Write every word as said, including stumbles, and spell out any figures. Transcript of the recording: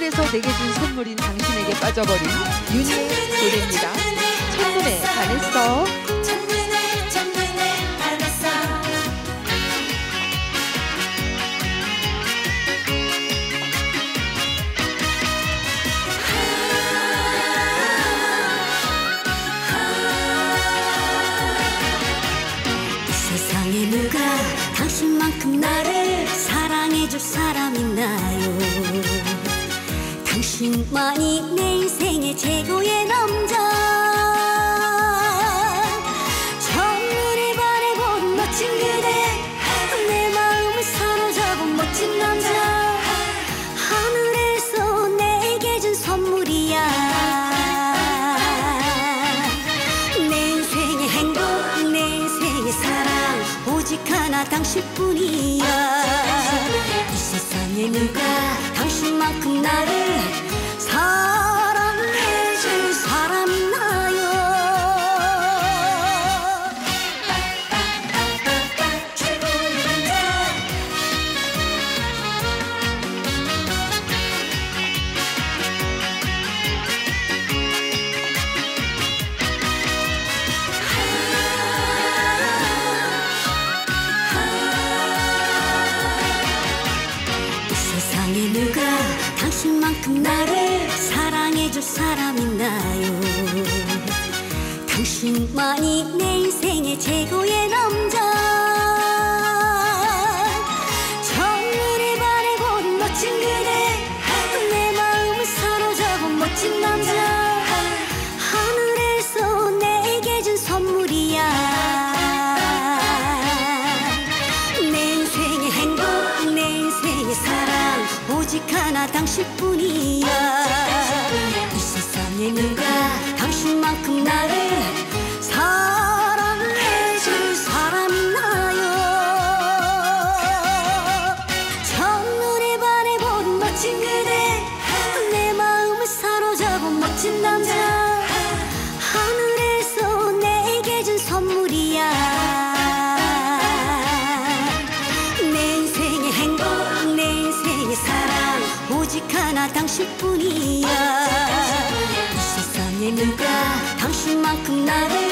하늘에서 내게 준 선물인 당신에게 빠져버린 윤희의 노래입니다. 첫눈에 반했어. 첫눈에 첫눈에 반했어. 이 세상에 누가 당신만큼 나를 사랑해줄 사람 있나요? 당신만이 내 인생의 최고의 남자. 첫눈에 반해본 멋진 그대, 내 마음을 사로잡은 멋진 남자. 하늘에서 내게 준 선물이야. 내 인생의 행복, 내 인생의 사랑, 오직 하나 당신뿐이야. 이 세상에 누가 당신만큼 나를 사랑해줄 사람 있나요? 최고의 남자. 이 세상에 누가 당신만큼 나를 사랑해줄 사람 있나요? 당신만이 내 인생의 최고의 남자. 첫눈에 반해본 멋진 그대, 내 마음을 사로잡은 멋진 남자. 하늘에서 내게 준 선물이야. 내 인생의 행복, 내 인생의 사랑, 오직 하나 당신뿐이야. 이 세상에 누가 당신만큼 나를 사랑해줄 사람 있나요? 첫눈에 반해본 멋진 그대, 내 마음을 사로잡은 멋진 남자. 하늘에서 내게 준 선물이야. 내 인생의 행복, 내 인생의 사랑, 오직 하나 당신뿐이야. 이 세상에 누가 당신만큼 나를